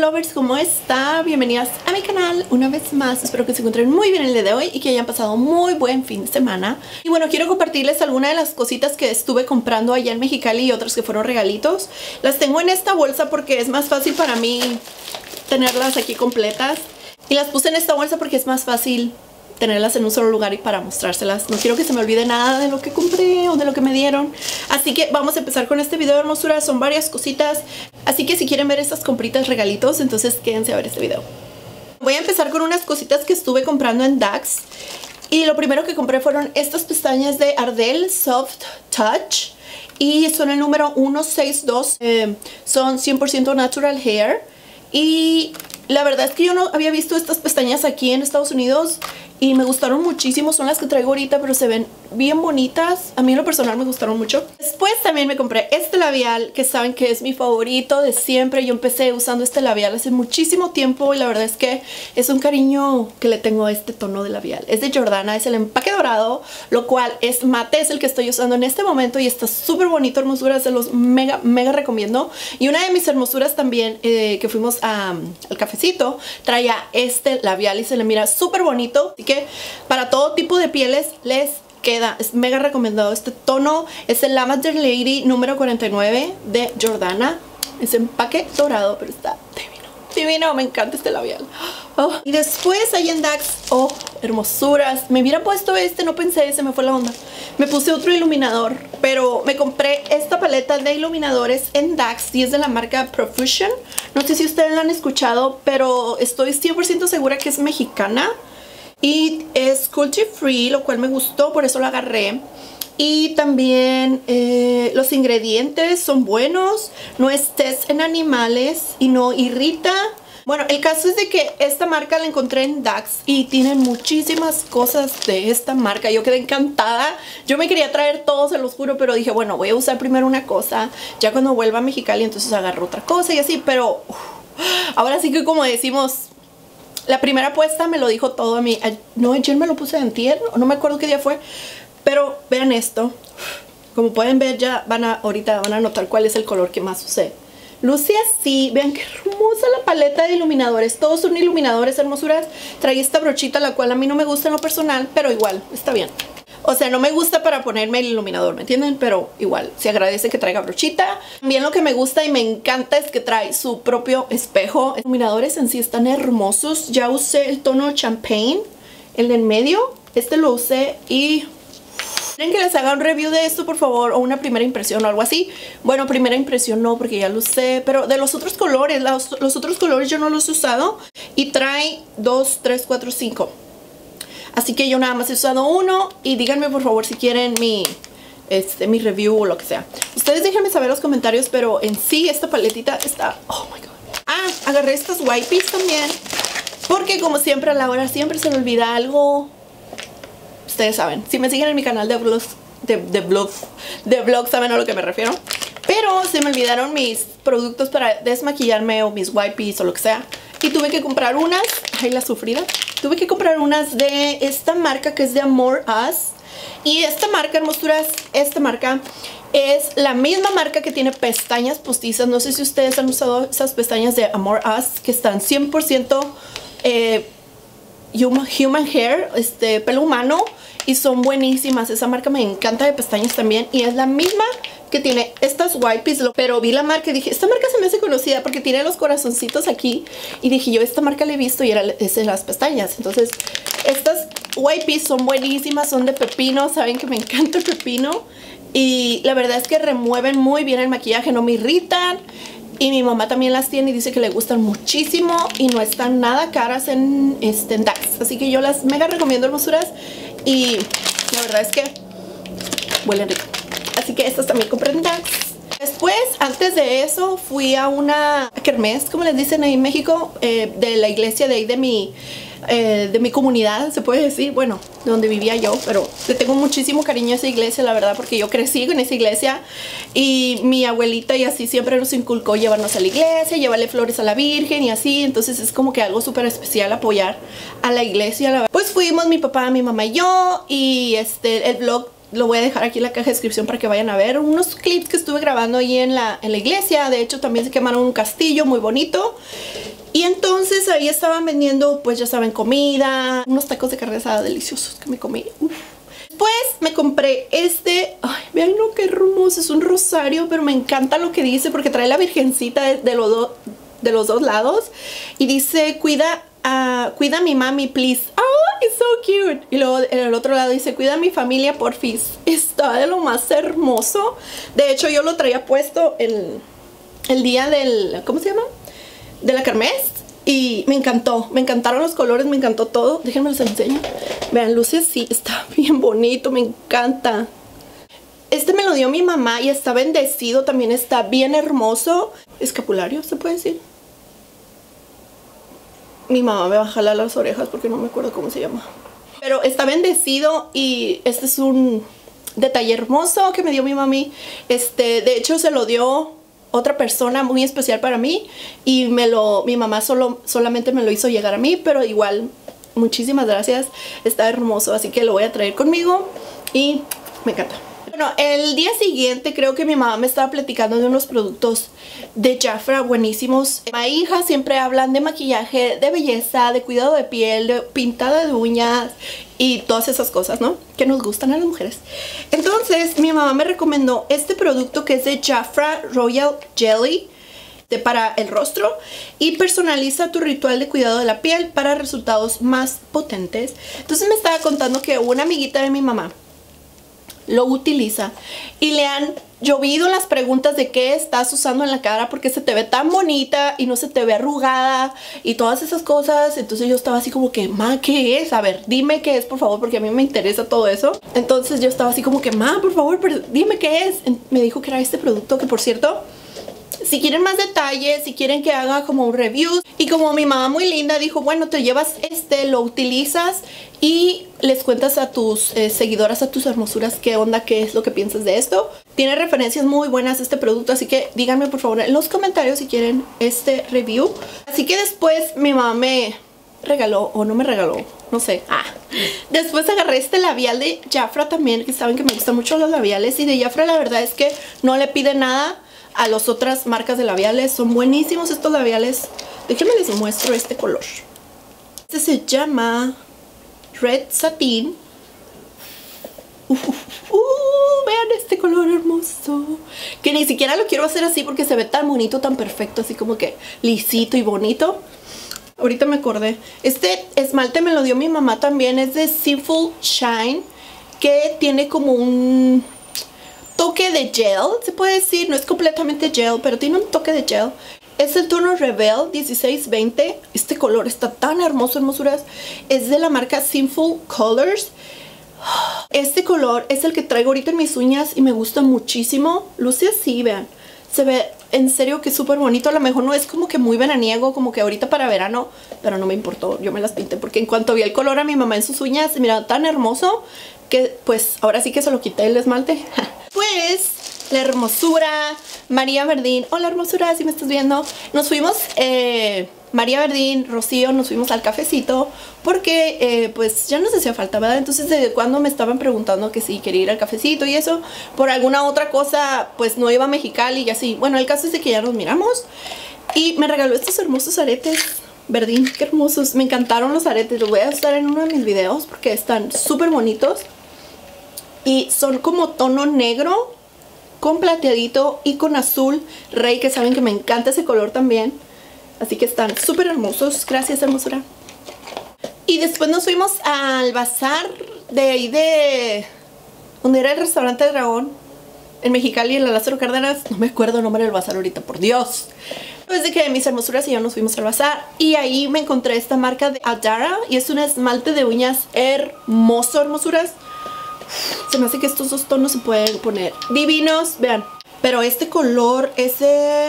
lovers, ¿cómo está? Bienvenidas a mi canal una vez más. Espero que se encuentren muy bien el día de hoy y que hayan pasado muy buen fin de semana. Y bueno, quiero compartirles algunas de las cositas que estuve comprando allá en Mexicali y otras que fueron regalitos. Las tengo en esta bolsa porque es más fácil para mí tenerlas aquí completas. Y las puse en esta bolsa porque es más fácil tenerlas en un solo lugar y para mostrárselas. No quiero que se me olvide nada de lo que compré o de lo que me dieron. Así que vamos a empezar con este video de hermosura. Son varias cositas. Así que si quieren ver estas compritas regalitos, entonces quédense a ver este video. Voy a empezar con unas cositas que estuve comprando en Dax. Y lo primero que compré fueron estas pestañas de Ardell Soft Touch. Y son el número 162. Son 100% natural hair. Y la verdad es que yo no había visto estas pestañas aquí en Estados Unidos y me gustaron muchísimo. Son las que traigo ahorita, pero se ven bien bonitas. A mí en lo personal me gustaron mucho. Después también me compré este labial, que saben que es mi favorito de siempre. Yo empecé usando este labial hace muchísimo tiempo y la verdad es que es un cariño que le tengo a este tono de labial. Es de Jordana, es el empaque dorado, lo cual es mate, es el que estoy usando en este momento y está súper bonito, hermosura. Se los mega recomiendo. Y una de mis hermosuras también, que fuimos al cafecito, traía este labial y se le mira súper bonito. Así que para todo tipo de pieles les queda, es mega recomendado este tono. Es el Lavender Lady número 49 de Jordana. Es empaque dorado, pero está divino. Divino, me encanta este labial. Oh. Y después ahí en Dax, oh, hermosuras. Me hubiera puesto este, no pensé, se me fue la onda. Me puse otro iluminador, pero me compré esta paleta de iluminadores en Dax y es de la marca Profusion. No sé si ustedes la han escuchado, pero estoy 100% segura que es mexicana. Y es cruelty free, lo cual me gustó, por eso lo agarré. Y también los ingredientes son buenos, no es test en animales y no irrita. Bueno, el caso es de que esta marca la encontré en Dax y tienen muchísimas cosas de esta marca. Yo quedé encantada. Yo me quería traer todo, se los juro, pero dije, bueno, voy a usar primero una cosa. Ya cuando vuelva a Mexicali, entonces agarro otra cosa y así. Pero ahora sí que, como decimos, la primera apuesta me lo dijo todo a mí. No, ayer me lo puse de antier, no me acuerdo qué día fue. Pero vean esto. Como pueden ver, ya ahorita van a notar cuál es el color que más usé. Luce así, vean qué hermosa la paleta de iluminadores. Todos son iluminadores, hermosuras. Trae esta brochita, la cual a mí no me gusta en lo personal, pero igual, está bien. O sea, no me gusta para ponerme el iluminador, ¿me entienden? Pero igual, se agradece que traiga brochita. También lo que me gusta y me encanta es que trae su propio espejo. Los iluminadores en sí están hermosos. Ya usé el tono Champagne, el de en medio. Este lo usé y ¿quieren que les haga un review de esto, por favor? O una primera impresión o algo así. Bueno, primera impresión no, porque ya lo usé. Pero de los otros colores, los otros colores yo no los he usado. Y trae 2, 3, 4, 5. Así que yo nada más he usado uno. Y díganme por favor si quieren mi review o lo que sea. Ustedes déjenme saber en los comentarios. Pero en sí esta paletita está... oh my god. Ah, agarré estos wipes también. Porque como siempre a la hora siempre se me olvida algo. Ustedes saben, si me siguen en mi canal de vlogs, de vlogs saben a lo que me refiero. Pero se me olvidaron mis productos para desmaquillarme o mis wipes o lo que sea. Y tuve que comprar unas, ay la sufrida. Tuve que comprar unas de esta marca que es de Amore Us. Y esta marca, hermosuras, esta marca es la misma marca que tiene pestañas postizas. No sé si ustedes han usado esas pestañas de Amore Us, que están 100% human hair, pelo humano. Y son buenísimas. Esa marca me encanta de pestañas también. Y es la misma que tiene estas wipes. Pero vi la marca y dije, esta marca se me hace conocida porque tiene los corazoncitos aquí. Y dije yo, esta marca la he visto y es en las pestañas. Entonces, estas wipes son buenísimas. Son de pepino. Saben que me encanta el pepino. Y la verdad es que remueven muy bien el maquillaje. No me irritan. Y mi mamá también las tiene y dice que le gustan muchísimo. Y no están nada caras en Dax. Así que yo las mega recomiendo, hermosuras. Y la verdad es que huelen rico. Así que estas también compré en Dax. Después, antes de eso, fui a una kermés, como les dicen ahí en México, de la iglesia de ahí de mi comunidad, se puede decir, bueno, de donde vivía yo, pero le tengo muchísimo cariño a esa iglesia, la verdad, porque yo crecí con esa iglesia y mi abuelita y así siempre nos inculcó llevarnos a la iglesia, llevarle flores a la Virgen y así. Entonces es como que algo súper especial apoyar a la iglesia. Pues fuimos mi papá, mi mamá y yo, y el vlog lo voy a dejar aquí en la caja de descripción para que vayan a ver unos clips que estuve grabando ahí en la iglesia. De hecho también se quemaron un castillo muy bonito. Y entonces ahí estaban vendiendo, pues ya saben, comida, unos tacos de carne asada deliciosos que me comí. Uf. Después me compré este, ay, vean lo que hermoso, es un rosario, pero me encanta lo que dice porque trae la virgencita de los dos lados y dice, cuida a mi mami, please. Oh, it's so cute. Y luego en el otro lado dice, cuida a mi familia, porfis. Está de lo más hermoso. De hecho, yo lo traía puesto el día del, ¿cómo se llama? De la kermés. Y me encantó, me encantaron los colores, me encantó todo. Déjenme los enseño. Vean, luce así, está bien bonito, me encanta. Este me lo dio mi mamá y está bendecido, también está bien hermoso. Escapulario, ¿se puede decir? Mi mamá me va a jalar las orejas porque no me acuerdo cómo se llama. Pero está bendecido y este es un detalle hermoso que me dio mi mami. De hecho se lo dio otra persona muy especial para mí y mi mamá solamente me lo hizo llegar a mí, pero igual muchísimas gracias, está hermoso, así que lo voy a traer conmigo y me encanta. Bueno, el día siguiente creo que mi mamá me estaba platicando de unos productos de Jafra buenísimos. Mi hija siempre hablan de maquillaje, de belleza, de cuidado de piel, de pintada de uñas y todas esas cosas, ¿no? Que nos gustan a las mujeres. Entonces mi mamá me recomendó este producto que es de Jafra Royal Jelly para el rostro y personaliza tu ritual de cuidado de la piel para resultados más potentes. Entonces me estaba contando que una amiguita de mi mamá lo utiliza y le han llovido las preguntas de qué estás usando en la cara porque se te ve tan bonita y no se te ve arrugada y todas esas cosas. Entonces yo estaba así como que, ma, ¿qué es? A ver, dime qué es, por favor, porque a mí me interesa todo eso. Entonces yo estaba así como que, ma, por favor, pero dime qué es. Me dijo que era este producto, que por cierto, si quieren más detalles, si quieren que haga como un review, y como mi mamá muy linda dijo, bueno, te llevas lo utilizas y les cuentas a tus seguidoras, a tus hermosuras, qué onda, qué es lo que piensas de esto. Tiene referencias muy buenas este producto, así que díganme por favor en los comentarios si quieren este review. Así que después mi mamá me regaló, o no me regaló, no sé. Después agarré este labial de Jafra también, que saben que me gustan mucho los labiales, y de Jafra la verdad es que no le pide nada a las otras marcas de labiales. Son buenísimos estos labiales. Déjenme les muestro este color. Este se llama Red Satin. Vean este color hermoso, que ni siquiera lo quiero hacer así porque se ve tan bonito, tan perfecto, así como que lisito y bonito. Ahorita me acordé, este esmalte me lo dio mi mamá también. Es de Sinful Shine, que tiene como un toque de gel, se puede decir. No es completamente gel, pero tiene un toque de gel. Es el tono Rebel 1620. Este color está tan hermoso, hermosuras. Es de la marca Sinful Colors. Este color es el que traigo ahorita en mis uñas y me gusta muchísimo. Luce así, vean. Se ve en serio que súper bonito. A lo mejor no es como que muy veraniego, como que ahorita para verano, pero no me importó, yo me las pinté porque en cuanto vi el color a mi mamá en sus uñas, se miraba tan hermoso que pues ahora sí que se lo quité el esmalte. Pues la hermosura María Verdín, hola hermosura, si me estás viendo, nos fuimos, María Verdín, Rocío, nos fuimos al cafecito porque pues ya nos hacía falta, ¿verdad? Entonces desde cuando me estaban preguntando que si quería ir al cafecito y eso, por alguna otra cosa pues no iba a Mexicali y así. Bueno, el caso es de que ya nos miramos y me regaló estos hermosos aretes. Verdín, qué hermosos, me encantaron los aretes. Los voy a usar en uno de mis videos porque están súper bonitos y son como tono negro con plateadito y con azul rey, que saben que me encanta ese color también. Así que están súper hermosos. Gracias, hermosura. Y después nos fuimos al bazar de ahí de donde era el restaurante de Dragón en Mexicali, en la Lázaro Cárdenas. No me acuerdo el nombre del bazar ahorita, por Dios. Desde que mis hermosuras y yo nos fuimos al bazar, y ahí me encontré esta marca de Adara y es un esmalte de uñas hermoso, hermosuras. Se me hace que estos dos tonos se pueden poner divinos, vean. Pero este color es de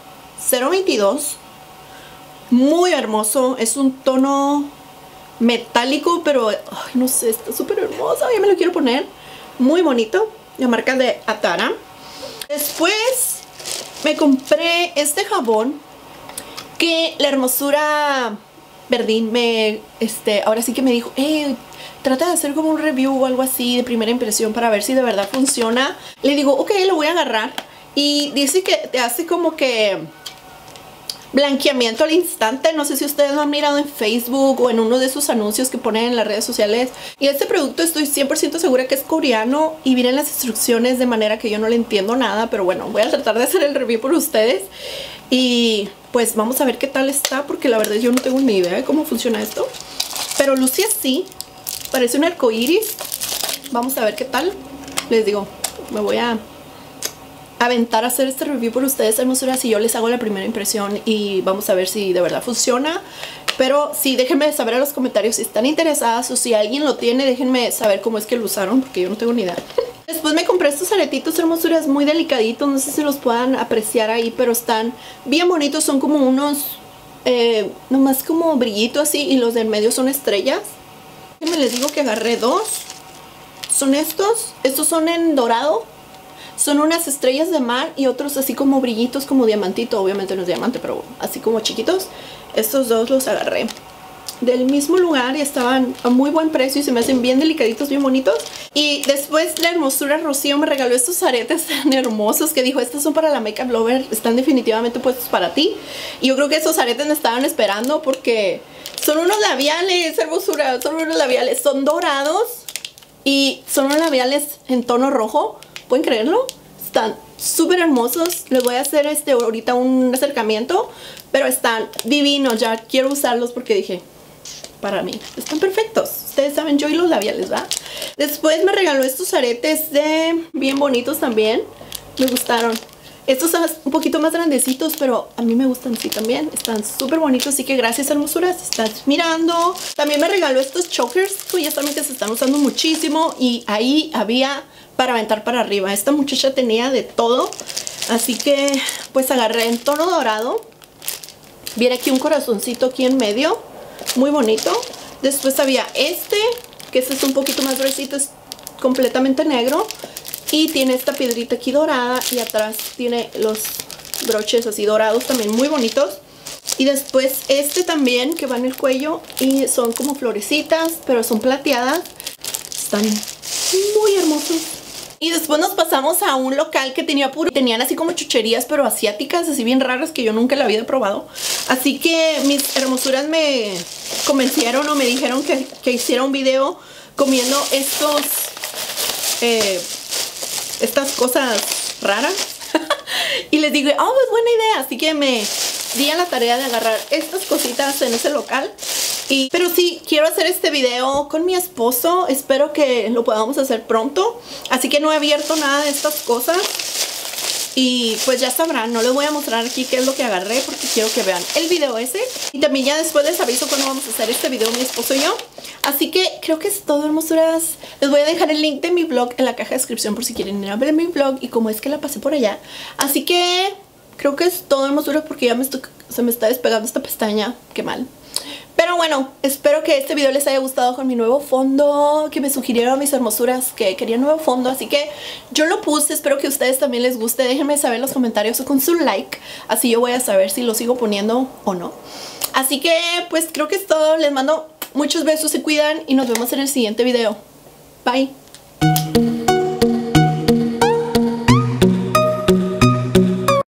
022, muy hermoso. Es un tono metálico, pero ay, no sé, está súper hermoso. Ya me lo quiero poner, muy bonito. La marca de Adara. Después me compré este jabón que la hermosura Verdín ahora sí que me dijo, trata de hacer como un review o algo así de primera impresión para ver si de verdad funciona. Le digo, ok, lo voy a agarrar. Y dice que te hace como que blanqueamiento al instante. No sé si ustedes lo han mirado en Facebook o en uno de sus anuncios que ponen en las redes sociales. Y este producto estoy 100% segura que es coreano y vienen las instrucciones de manera que yo no le entiendo nada. Pero bueno, voy a tratar de hacer el review por ustedes. Y pues vamos a ver qué tal está, porque la verdad yo no tengo ni idea de cómo funciona esto. Pero luce así, parece un arco iris. Vamos a ver qué tal. Les digo, me voy a aventar a hacer este review por ustedes, hermosuras, y yo les hago la primera impresión y vamos a ver si de verdad funciona. Pero sí, déjenme saber en los comentarios si están interesadas o si alguien lo tiene, déjenme saber cómo es que lo usaron, porque yo no tengo ni idea. Después me compré estos aretitos, hermosuras, muy delicaditos, no sé si los puedan apreciar ahí, pero están bien bonitos, son como unos, nomás como brillito así, y los del medio son estrellas. Déjenme les digo que agarré dos, son estos son en dorado. Son unas estrellas de mar y otros así como brillitos, como diamantito. Obviamente no es diamante, pero así como chiquitos. Estos dos los agarré del mismo lugar y estaban a muy buen precio y se me hacen bien delicaditos, bien bonitos. Y después la hermosura Rocío me regaló estos aretes tan hermosos que dijo, estos son para la Makeup Lover, están definitivamente puestos para ti. Y yo creo que esos aretes me estaban esperando porque son unos labiales, hermosura, son unos labiales, son dorados y son unos labiales en tono rojo. ¿Pueden creerlo? Están súper hermosos. Les voy a hacer ahorita un acercamiento, pero están divinos. Ya quiero usarlos porque dije, para mí están perfectos. Ustedes saben, yo y los labiales, ¿va? Después me regaló estos aretes bien bonitos también. Me gustaron. Estos son un poquito más grandecitos, pero a mí me gustan así también. Están súper bonitos, así que gracias, hermosuras. Estás mirando. También me regaló estos chokers, que ya saben que se están usando muchísimo. Y ahí había para aventar para arriba. Esta muchacha tenía de todo, así que pues agarré en tono dorado. Viene aquí un corazoncito aquí en medio, muy bonito. Después había que este es un poquito más gruesito, es completamente negro y tiene esta piedrita aquí dorada y atrás tiene los broches así dorados también muy bonitos. Y después también que va en el cuello y son como florecitas, pero son plateadas. Están muy hermosos. Y después nos pasamos a un local que tenían así como chucherías, pero asiáticas, así bien raras, que yo nunca la había probado. Así que mis hermosuras me convencieron o me dijeron que hiciera un video comiendo estas cosas raras. Y les dije, oh, pues buena idea. Así que me di a la tarea de agarrar estas cositas en ese local. Pero sí, quiero hacer este video con mi esposo. Espero que lo podamos hacer pronto. Así que no he abierto nada de estas cosas. Y pues ya sabrán, no les voy a mostrar aquí qué es lo que agarré, porque quiero que vean el video ese. Y también ya después les aviso cuando vamos a hacer este video mi esposo y yo. Así que creo que es todo, hermosuras. Les voy a dejar el link de mi blog en la caja de descripción por si quieren ir a ver mi blog y cómo es que la pasé por allá. Así que creo que es todo, hermosuras, porque ya se me está despegando esta pestaña. Qué mal. Pero bueno, espero que este video les haya gustado con mi nuevo fondo, que me sugirieron mis hermosuras que querían nuevo fondo, así que yo lo puse. Espero que a ustedes también les guste. Déjenme saber en los comentarios o con su like, así yo voy a saber si lo sigo poniendo o no. Así que pues creo que es todo. Les mando muchos besos, se cuidan y nos vemos en el siguiente video. Bye.